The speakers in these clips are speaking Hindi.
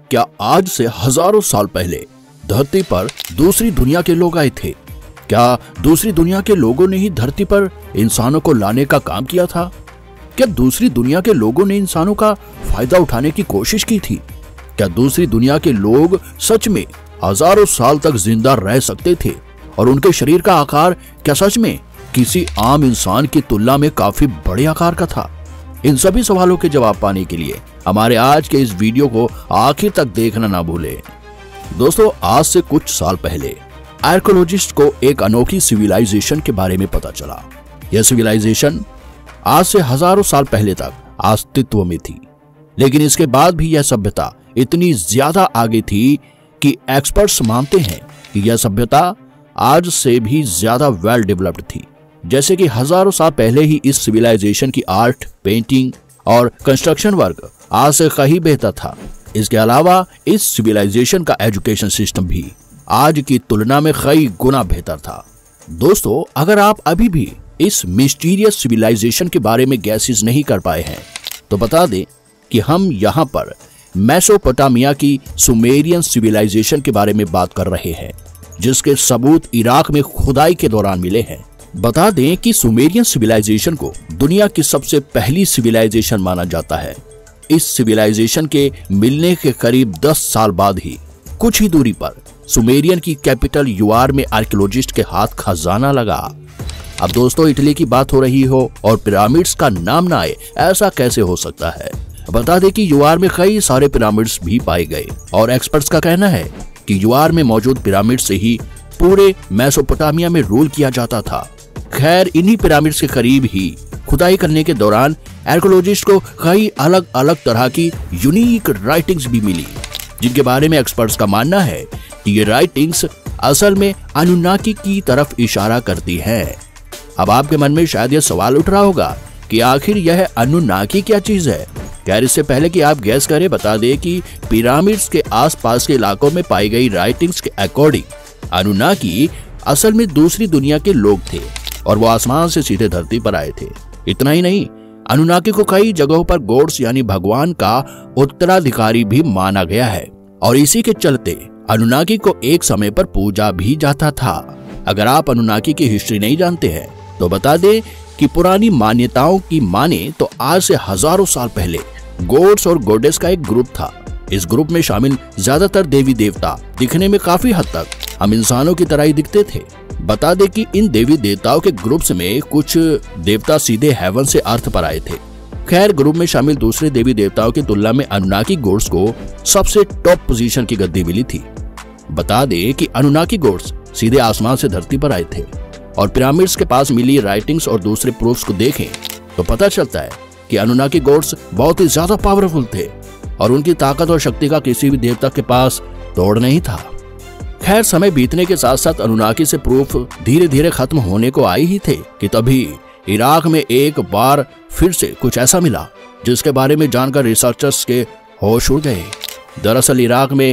क्या आज से हजारों साल पहले धरती पर दूसरी दुनिया के लोग आए थे? क्या दूसरी दुनिया के लोगों ने ही धरती पर इंसानों को लाने का काम किया था? क्या दूसरी दुनिया के लोगों ने इंसानों का फायदा उठाने की कोशिश की थी? क्या दूसरी दुनिया के लोग सच में हजारों साल तक जिंदा रह सकते थे और उनके शरीर का आकार क्या सच में किसी आम इंसान की तुलना में काफी बड़े आकार का था? इन सभी सवालों के जवाब पाने के लिए हमारे आज के इस वीडियो को आखिर तक देखना ना भूलें। दोस्तों, आज से कुछ साल पहले आर्कियोलॉजिस्ट को एक अनोखी सिविलाइजेशन के बारे में पता चला। यह सिविलाइजेशन आज से हजारों साल पहले तक अस्तित्व में थी, लेकिन इसके बाद भी यह सभ्यता इतनी ज्यादा आगे थी कि एक्सपर्ट्स मानते हैं कि यह सभ्यता आज से भी ज्यादा वेल डेवलप्ड थी। जैसे कि हजारों साल पहले ही इस सिविलाइजेशन की आर्ट, पेंटिंग और कंस्ट्रक्शन वर्क आज से कहीं बेहतर था। इसके अलावा इस सिविलाइजेशन का एजुकेशन सिस्टम भी आज की तुलना में कई गुना बेहतर था। दोस्तों, अगर आप अभी भी इस मिस्टीरियस सिविलाइजेशन के बारे में गैसेस नहीं कर पाए हैं तो बता दें कि हम यहाँ पर मेसोपोटामिया की सुमेरियन सिविलाइजेशन के बारे में बात कर रहे हैं, जिसके सबूत इराक में खुदाई के दौरान मिले हैं। बता दें कि सुमेरियन सिविलाइजेशन को दुनिया की सबसे पहली सिविलाइजेशन माना जाता है। इस सिविलाइजेशन के मिलने के करीब 10 साल बाद ही कुछ ही दूरी पर सुमेरियन की कैपिटल युआर में आर्कियोलॉजिस्ट के हाथ खजाना लगा। अब दोस्तों, इटली की बात हो रही हो और पिरामिड्स का नाम ना आए, ऐसा कैसे हो सकता है? बता दें कि युआर में कई सारे पिरामिड्स भी पाए गए और एक्सपर्ट्स का कहना है कि युआर में मौजूद पिरामिड से ही पूरे मेसोपोटामिया में रूल किया जाता था। खैर, इन्हीं पिरामिड्स के करीब ही खुदाई करने के दौरान आर्कियोलॉजिस्ट को कई अलग अलग तरह की यूनिक राइटिंग्स भी मिली, जिनके बारे में एक्सपर्ट्स का मानना है कि ये राइटिंग्स असल में अनुन्नाकी की तरफ इशारा करती हैं। अब आपके मन में शायद यह सवाल उठ रहा होगा कि आखिर यह अनुन्नाकी क्या चीज है? खैर, इससे पहले कि आप गैस करें, बता दें कि पिरामिड्स के आसपास के इलाकों में पाई गई राइटिंग्स के अकॉर्डिंग अनुन्नाकी असल में दूसरी दुनिया के लोग थे और वो आसमान से सीधे धरती पर आए थे। इतना ही नहीं, अनुन्नाकी को कई जगहों पर गॉड्स यानी भगवान का उत्तराधिकारी भी माना गया है और इसी के चलते अनुन्नाकी को एक समय पर पूजा भी जाता था। अगर आप अनुन्नाकी की हिस्ट्री नहीं जानते हैं तो बता दें कि पुरानी मान्यताओं की माने तो आज से हजारों साल पहले गॉड्स और गॉडेस का एक ग्रुप था। इस ग्रुप में शामिल ज्यादातर देवी देवता दिखने में काफी हद तक हम इंसानों की तरह ही दिखते थे। बता दें कि इन देवी देवताओं के ग्रुप्स में कुछ देवता सीधे हेवन से अर्थ पर आए थे। खैर, ग्रुप में शामिल दूसरे देवी देवताओं की तुलना में अनुन्नाकी गॉड्स को सबसे टॉप पोजीशन की गद्दी मिली थी। बता दें कि अनुन्नाकी गॉड्स सीधे आसमान से धरती पर आए थे और पिरामिड्स के पास मिली राइटिंग्स और दूसरे प्रूफ्स को देखें तो पता चलता है कि अनुन्नाकी गॉड्स बहुत ही ज्यादा पावरफुल थे और उनकी ताकत और शक्ति का किसी भी देवता के पास तोड़ नहीं था। खैर, समय बीतने के साथ साथ अनुन्नाकी से प्रूफ धीरे धीरे खत्म होने को आए ही थे कि तभी इराक में एक बार फिर से कुछ ऐसा मिला जिसके बारे में जानकर रिसर्चर्स के होश उड़ गए। दरअसल इराक में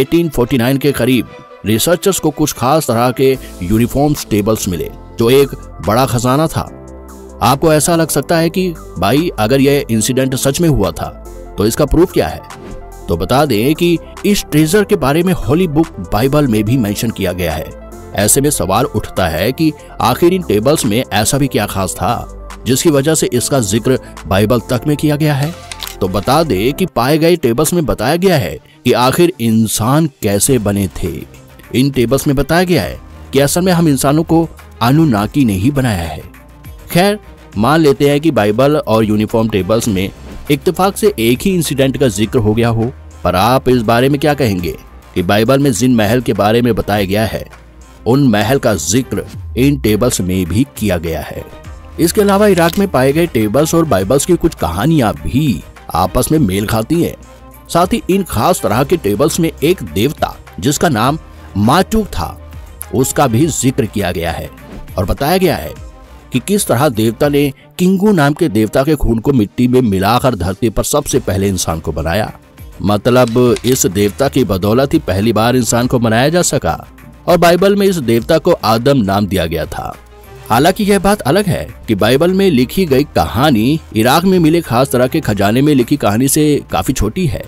1849 के करीब रिसर्चर्स को कुछ खास तरह के यूनिफॉर्म टेबल्स मिले जो एक बड़ा खजाना था। आपको ऐसा लग सकता है कि भाई, अगर यह इंसिडेंट सच में हुआ था तो इसका प्रूफ क्या है? तो बता दें कि इस ट्रेजर के बारे में होली बुक बाइबल में भी मेंशन किया गया है। ऐसे में सवाल उठता है कि आखिर इन टेबल्स में ऐसा भी क्या खास था जिसकी वजह से इसका जिक्र बाइबल तक में किया गया है? तो बता दें कि पाए गए टेबल्स में बताया गया है कि आखिर इंसान कैसे बने थे। इन टेबल्स में बताया गया है कि असल में हम इंसानों को अनुन्नाकी ने ही बनाया है। खैर, मान लेते हैं कि बाइबल और यूनिफॉर्म टेबल्स में इत्तेफाक से एक ही इंसिडेंट का जिक्र हो गया हो, पर आप इस बारे में क्या कहेंगे कि बाइबल में जिन महल के बारे में बताया गया है उन महल का जिक्र इन टेबल्स में भी किया गया है। इसके अलावा इराक में पाए गए टेबल्स और बाइबल्स की कुछ कहानियां भी आपस में मेल खाती हैं। साथ ही इन खास तरह के टेबल्स में एक देवता जिसका नाम मार्टुक था उसका भी जिक्र किया गया है और बताया गया है कि किस तरह देवता ने किंगू नाम के देवता के खून को मिट्टी में मिलाकर धरती पर सबसे पहले इंसान को बनाया। मतलब इस देवता की बदौलत ही पहली बार इंसान को बनाया जा सका और बाइबल में इस देवता को आदम नाम दिया गया था। हालांकि यह बात अलग है कि बाइबल में लिखी गई कहानी इराक में मिले खास तरह के खजाने में लिखी कहानी से काफी छोटी है।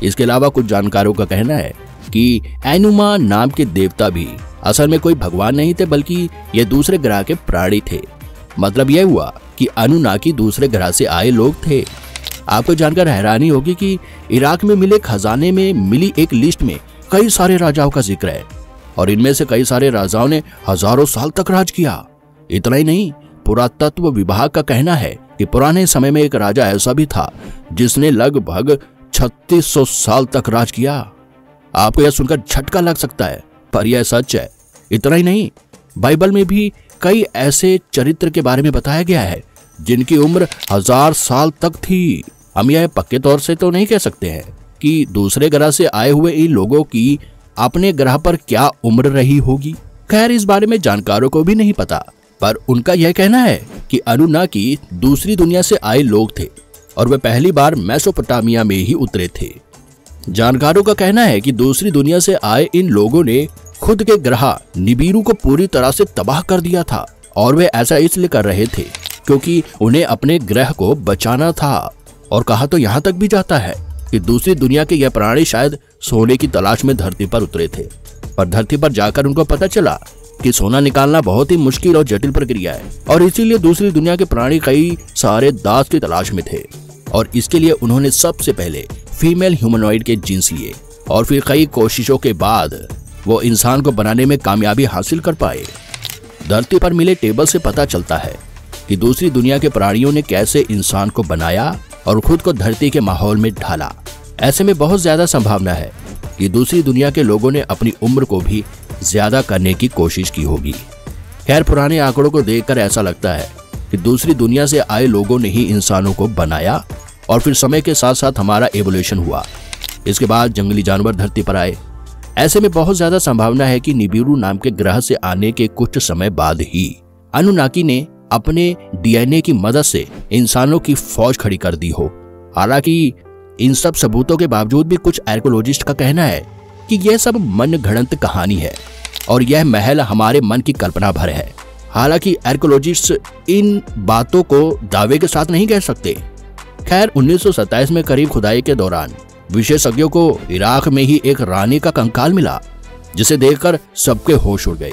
इसके अलावा कुछ जानकारों का कहना है कि एनुमा नाम के देवता भी असल में कोई भगवान नहीं थे, बल्कि ये दूसरे ग्रह के प्राणी थे। मतलब यह हुआ कि अनुनाकी दूसरे ग्रह से आए लोग थे। आपको जानकर हैरानी होगी कि इराक में मिले खजाने में मिली एक लिस्ट में कई सारे राजाओं का जिक्र है और इनमें से कई सारे राजाओं ने हजारों साल तक राज किया। इतना ही नहीं, पुरातत्व विभाग का कहना है कि पुराने समय में एक राजा ऐसा भी था जिसने लगभग 3600 साल तक राज किया। आपको यह सुनकर झटका लग सकता है, पर यह सच है। इतना ही नहीं, बाइबल में भी कई ऐसे चरित्र के बारे में बताया गया है जिनकी उम्र 1000 साल तक थी। हम यह पक्के तौर से तो नहीं कह सकते हैं कि दूसरे ग्रह से आए हुए इन लोगों की अपने ग्रह पर क्या उम्र रही होगी। खैर, इस बारे में जानकारों को भी नहीं पता, पर उनका यह कहना है कि अनुनाकी दूसरी दुनिया से आए लोग थे और वे पहली बार मेसोपोटामिया में ही उतरे थे। जानकारों का कहना है कि दूसरी दुनिया से आए इन लोगों ने खुद के ग्रह निबिरू को पूरी तरह से तबाह कर दिया था और वे ऐसा इसलिए कर रहे थे क्योंकि उन्हें अपने ग्रह को बचाना था। और कहा तो यहाँ तक भी जाता है कि दूसरी दुनिया के यह प्राणी शायद सोने की तलाश में धरती पर उतरे थे, पर धरती पर जाकर उनको पता चला कि सोना निकालना बहुत ही मुश्किल और जटिल प्रक्रिया है और इसीलिए दूसरी दुनिया के प्राणी कई सारे दास की तलाश में थे और इसके लिए उन्होंने सबसे पहले फीमेल ह्यूमनॉइड के जीन्स लिए और फिर कई कोशिशों के बाद वो इंसान को बनाने में कामयाबी हासिल कर पाए। धरती पर मिले टेबल से पता चलता है कि दूसरी दुनिया के प्राणियों ने कैसे इंसान को बनाया और खुद को धरती के माहौल में ढाला। ऐसे में बहुत ज्यादा संभावना है कि दूसरी दुनिया के लोगों ने अपनी उम्र को भी ज्यादा करने की कोशिश की होगी। खैर, पुराने आंकड़ों को देखकर ऐसा लगता है कि दूसरी दुनिया से आए लोगों ने ही इंसानों को बनाया और फिर समय के साथ साथ हमारा एवोल्यूशन हुआ। इसके बाद जंगली जानवर धरती पर आए। ऐसे में बहुत ज्यादा संभावना है कि निबिरू नाम के ग्रह से आने के कुछ समय बाद ही अनुनाकी ने अपने डीएनए की मदद से इंसानों की फौज खड़ी कर दी हो। हालांकि इन सब सबूतों के बावजूद भी कुछ आर्कियोलॉजिस्ट का कहना है कि यह सब मनगढ़ंत कहानी है और यह महल हमारे मन की कल्पना भर है। हालांकि आर्कियोलॉजिस्ट इन बातों को दावे के साथ नहीं कह सकते। खैर, 1927 में करीब खुदाई के दौरान विशेषज्ञों को इराक में ही एक रानी का कंकाल मिला जिसे देखकर सबके होश उड़ गए।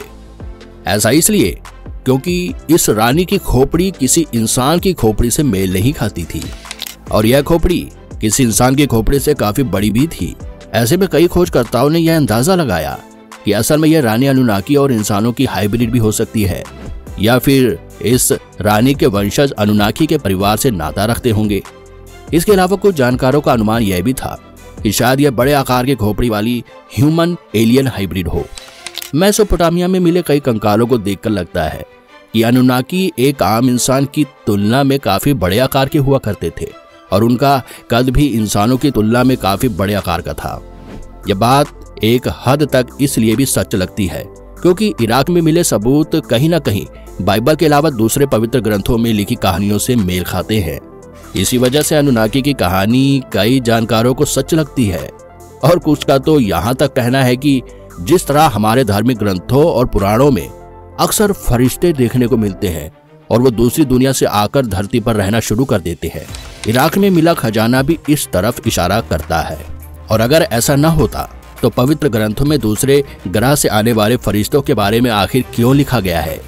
ऐसा इसलिए क्योंकि इस रानी की खोपड़ी किसी इंसान की खोपड़ी से मेल नहीं खाती थी और यह खोपड़ी किसी इंसान की खोपड़ी से काफी बड़ी भी थी। ऐसे में कई खोजकर्ताओं ने यह अंदाजा लगाया कि असल में यह रानी अनुनाकी और इंसानों की हाइब्रिड भी हो सकती है या फिर इस रानी के वंशज अनुनाकी के परिवार से नाता रखते होंगे। इसके अलावा कुछ जानकारों का अनुमान यह भी था कि शायद यह बड़े आकार की खोपड़ी वाली ह्यूमन एलियन हाइब्रिड हो। मेसोपोटामिया में मिले कई कंकालों को देखकर लगता है कि अनुनाकी एक आम इंसान की तुलना में काफी बड़े आकार के हुआ करते थे और उनका कद भी इंसानों की तुलना में काफी बड़े आकार का था। यह बात एक हद तक इसलिए भी सच लगती है क्योंकि इराक में मिले सबूत कहीं न कहीं बाइबल के अलावा दूसरे पवित्र ग्रंथों में लिखी कहानियों से मेल खाते हैं। इसी वजह से अनुनाकी की कहानी कई जानकारों को सच लगती है और कुछ का तो यहाँ तक कहना है कि जिस तरह हमारे धार्मिक ग्रंथों और पुराणों में अक्सर फरिश्ते देखने को मिलते हैं और वो दूसरी दुनिया से आकर धरती पर रहना शुरू कर देते हैं, इराक में मिला खजाना भी इस तरफ इशारा करता है। और अगर ऐसा न होता तो पवित्र ग्रंथों में दूसरे ग्रह से आने वाले फरिश्तों के बारे में आखिर क्यों लिखा गया है?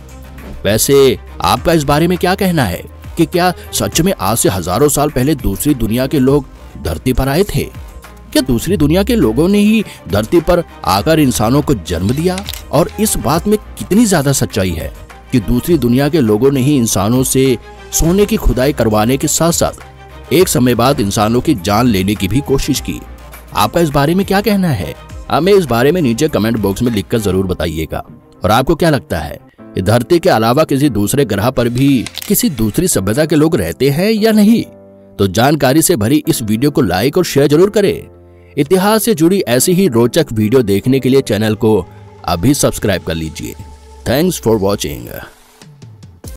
वैसे आपका इस बारे में क्या कहना है कि क्या सच में आज से हजारों साल पहले दूसरी दुनिया के लोग धरती पर आए थे? क्या दूसरी दुनिया के लोगों ने ही धरती पर आकर इंसानों को जन्म दिया? और इस बात में कितनी ज्यादा सच्चाई है कि दूसरी दुनिया के लोगों ने ही इंसानों से सोने की खुदाई करवाने के साथ साथ एक समय बाद इंसानों की जान लेने की भी कोशिश की? आपका इस बारे में क्या कहना है? हमें इस बारे में नीचे कमेंट बॉक्स में लिखकर जरूर बताइएगा। और आपको क्या लगता है, धरती के अलावा किसी दूसरे ग्रह पर भी किसी दूसरी सभ्यता के लोग रहते हैं या नहीं? तो जानकारी से भरी इस वीडियो को लाइक और शेयर जरूर करें। इतिहास से जुड़ी ऐसी ही रोचक वीडियो देखने के लिए चैनल को अभी सब्सक्राइब कर लीजिए। Thanks for watching.